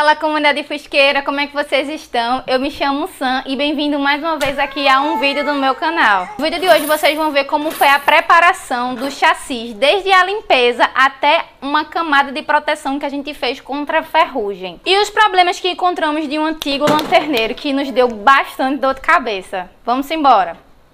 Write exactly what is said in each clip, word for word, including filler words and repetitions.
Fala, comunidade fusqueira, como é que vocês estão? Eu me chamo Sam e bem-vindo mais uma vez aqui a um vídeo do meu canal. No vídeo de hoje vocês vão ver como foi a preparação do chassi, desde a limpeza até uma camada de proteção que a gente fez contra a ferrugem. E os problemas que encontramos de um antigo lanterneiro que nos deu bastante dor de cabeça. Vamos embora!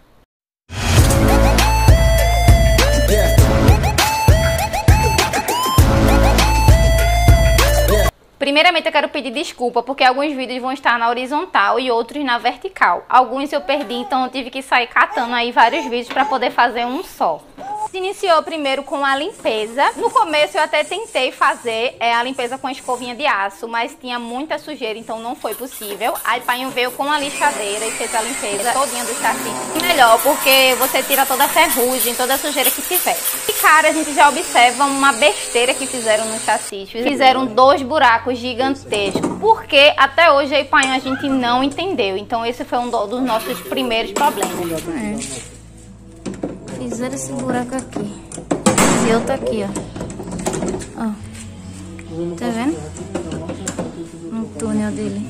Primeiramente eu quero pedir desculpa porque alguns vídeos vão estar na horizontal e outros na vertical. Alguns eu perdi, então eu tive que sair catando aí vários vídeos para poder fazer um só. Se iniciou primeiro com a limpeza. No começo eu até tentei fazer é, a limpeza com a escovinha de aço, mas tinha muita sujeira, então não foi possível. Aí Painho veio com a lixadeira e fez a limpeza todinha do chassi. Melhor, porque você tira toda a ferrugem, toda a sujeira que tiver. E cara, a gente já observa uma besteira que fizeram no chassi. Fizeram dois buracos gigantescos, porque até hoje aí Painho a gente não entendeu. Então esse foi um dos nossos primeiros problemas. É. Fizeram esse buraco aqui. Esse outro aqui, ó. Ó. Tá vendo? No túnel dele.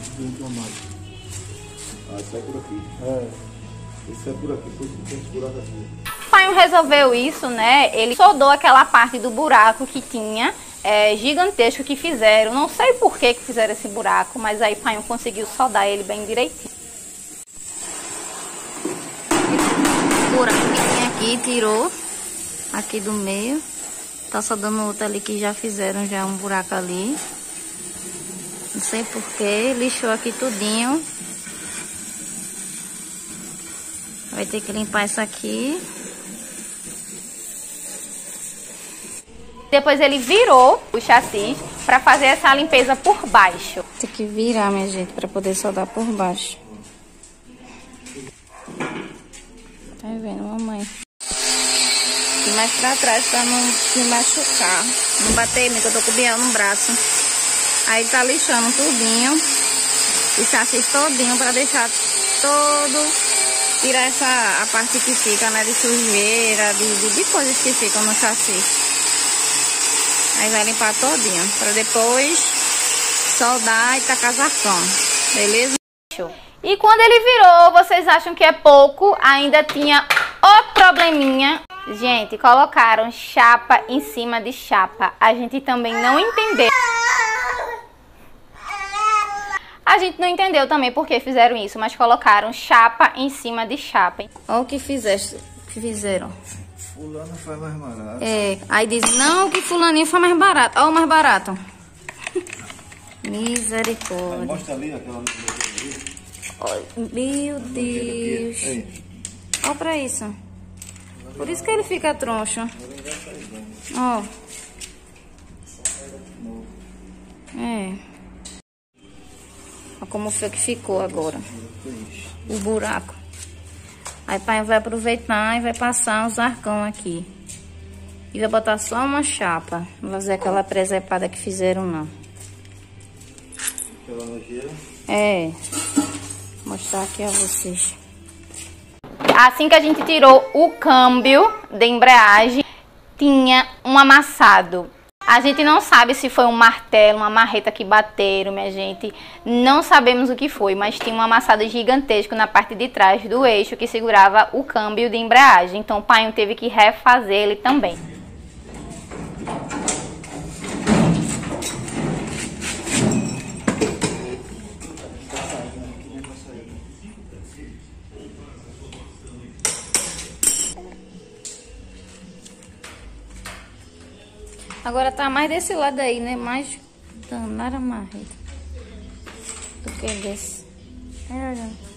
Ah, esse é por aqui. É. Esse é por aqui, por isso tem esse buraco aqui. O Painho resolveu isso, né? Ele soldou aquela parte do buraco que tinha. É, gigantesco que fizeram. Não sei por que que fizeram esse buraco, mas aí Painho conseguiu soldar ele bem direitinho. Esse buraco que tinha aqui, tirou aqui do meio. Tá soldando outro ali que já fizeram já um buraco ali. Não sei por que, lixou aqui tudinho. Vai ter que limpar isso aqui. Depois ele virou o chassi para fazer essa limpeza por baixo. Tem que virar, minha gente, para poder soldar por baixo. Tá vendo, mamãe? E mais pra trás para não se machucar. Não bater em mim, que eu tô com o biel no braço. Aí tá lixando tudinho. O chassi todinho para deixar todo... Tirar essa a parte que fica, né, de sujeira, de, de, de coisas que ficam no chassi. Aí vai limpar todinho, para depois soldar e tacar zarcão, beleza? E quando ele virou, vocês acham que é pouco, ainda tinha o probleminha. Gente, colocaram chapa em cima de chapa. A gente também não entendeu. A gente não entendeu também por que fizeram isso, mas colocaram chapa em cima de chapa. Olha o que fizeste, que fizeram. Fulano faz mais barato. É, aí diz, não, que fulaninho faz mais barato. Olha o mais barato. Misericórdia. Mostra ali aquela... Olha, meu Deus. Olha pra isso. Por isso que ele fica troncho. Ó. É. Olha como foi que ficou agora. O buraco. Aí pai vai aproveitar e vai passar os arcão aqui. E vai botar só uma chapa. Não vai fazer aquela presepada que fizeram, não. Aquela nojeira. É. Vou mostrar aqui a vocês. Assim que a gente tirou o câmbio de embreagem, tinha um amassado. A gente não sabe se foi um martelo, uma marreta que bateram, minha gente. Não sabemos o que foi, mas tinha um amassado gigantesco na parte de trás do eixo que segurava o câmbio de embreagem. Então o Painho teve que refazer ele também. Agora tá mais desse lado aí, né? Mais danada marreta do que desse. É, olha.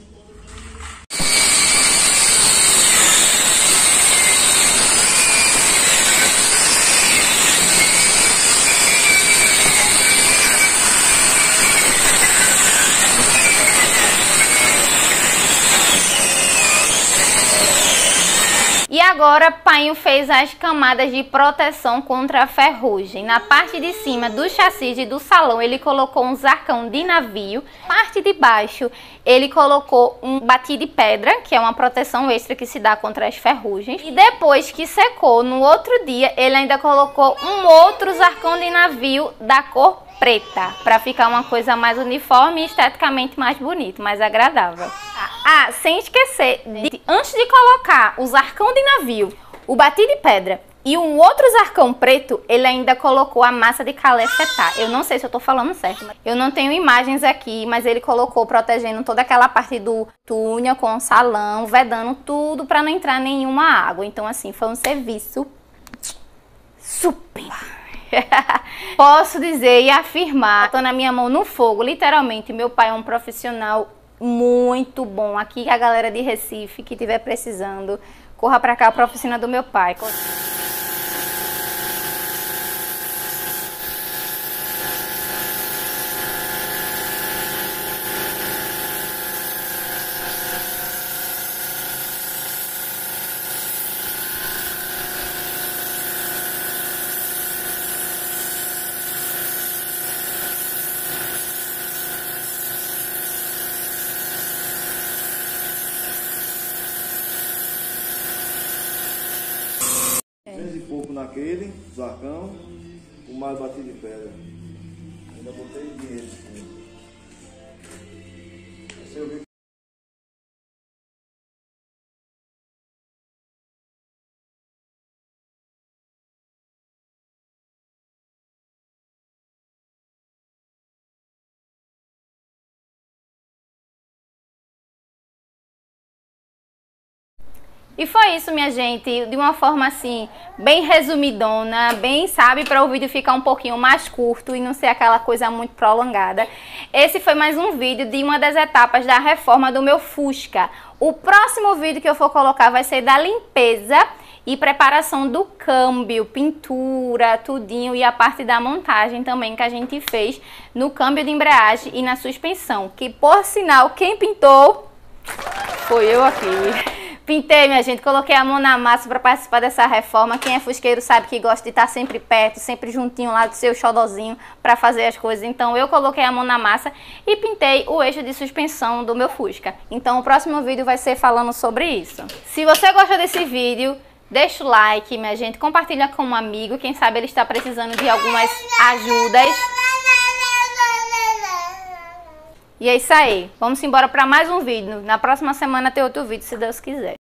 E agora Painho fez as camadas de proteção contra a ferrugem. Na parte de cima do chassi e do salão ele colocou um zarcão de navio. Na parte de baixo ele colocou um bati de pedra, que é uma proteção extra que se dá contra as ferrugens. E depois que secou, no outro dia, ele ainda colocou um outro zarcão de navio da cor preta, pra ficar uma coisa mais uniforme e esteticamente mais bonito, mais agradável. Ah, sem esquecer, de, antes de colocar os arcão de navio, o batido de pedra e um outro arcão preto, ele ainda colocou a massa de calefetar. Eu não sei se eu tô falando certo, mas eu não tenho imagens aqui, mas ele colocou protegendo toda aquela parte do túnel com o salão, vedando tudo pra não entrar nenhuma água. Então assim, foi um serviço super. Posso dizer e afirmar, tô na minha mão no fogo, literalmente, meu pai é um profissional muito bom. Aqui a galera de Recife que estiver precisando, corra pra cá, para a oficina do meu pai. Cento e pouco naquele, zarcão, com mais batido de pedra. Ainda botei dinheiro. Esse eu vi. E foi isso, minha gente, de uma forma assim, bem resumidona, bem, sabe, para o vídeo ficar um pouquinho mais curto e não ser aquela coisa muito prolongada. Esse foi mais um vídeo de uma das etapas da reforma do meu Fusca. O próximo vídeo que eu for colocar vai ser da limpeza e preparação do câmbio, pintura, tudinho, e a parte da montagem também que a gente fez no câmbio de embreagem e na suspensão, que por sinal, quem pintou foi eu aqui. Pintei, minha gente, coloquei a mão na massa para participar dessa reforma. Quem é fusqueiro sabe que gosta de estar sempre perto, sempre juntinho lá do seu xodozinho para fazer as coisas. Então eu coloquei a mão na massa e pintei o eixo de suspensão do meu Fusca. Então o próximo vídeo vai ser falando sobre isso. Se você gosta desse vídeo, deixa o like, minha gente, compartilha com um amigo. Quem sabe ele está precisando de algumas ajudas. E é isso aí. Vamos embora para mais um vídeo. Na próxima semana tem outro vídeo, se Deus quiser.